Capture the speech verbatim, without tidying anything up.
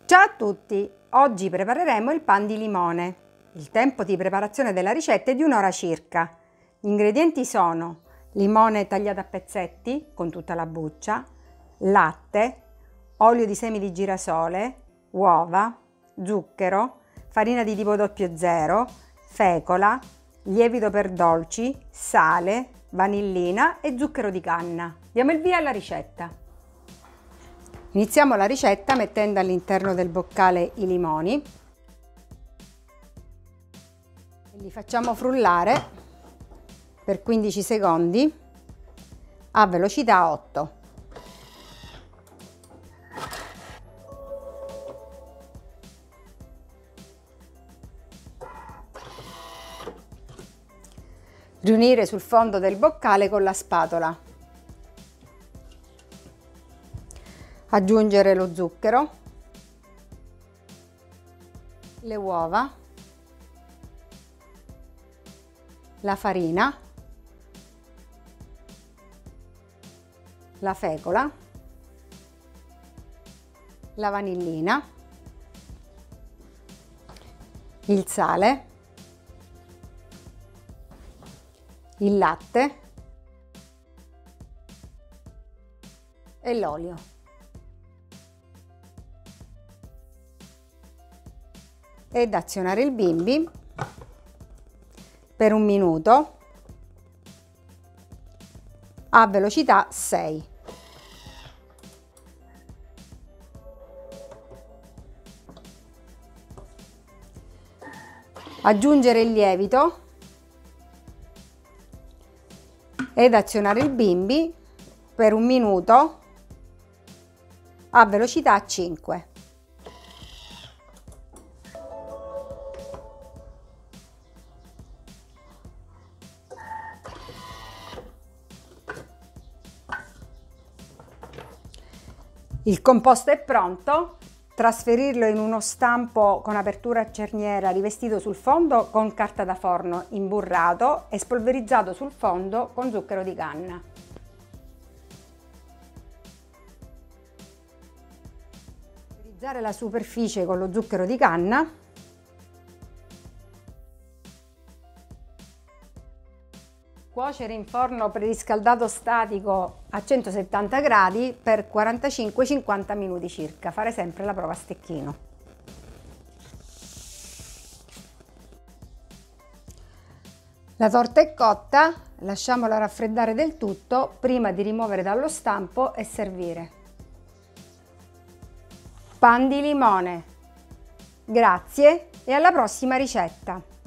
Ciao a tutti! Oggi prepareremo il pan di limone. Il tempo di preparazione della ricetta è di un'ora circa. Gli ingredienti sono limone tagliato a pezzetti con tutta la buccia, latte, olio di semi di girasole, uova, zucchero, farina di tipo zero zero, fecola, lievito per dolci, sale, vanillina e zucchero di canna. Diamo il via alla ricetta. Iniziamo la ricetta mettendo all'interno del boccale i limoni. Li facciamo frullare per quindici secondi a velocità otto. Riunire sul fondo del boccale con la spatola. Aggiungere lo zucchero, le uova, la farina, la fecola, la vanillina, il sale, il latte e l'olio. Ed azionare il bimbi per un minuto a velocità sei. Aggiungere il lievito ed azionare il bimbi per un minuto a velocità cinque. Il composto è pronto, trasferirlo in uno stampo con apertura a cerniera rivestito sul fondo con carta da forno imburrato e spolverizzato sul fondo con zucchero di canna. Polverizzare la superficie con lo zucchero di canna. Cuocere in forno preriscaldato statico a centosettanta gradi per quarantacinque cinquanta minuti circa. Fare sempre la prova a stecchino. La torta è cotta, lasciamola raffreddare del tutto prima di rimuovere dallo stampo e servire. Pan di limone. Grazie e alla prossima ricetta!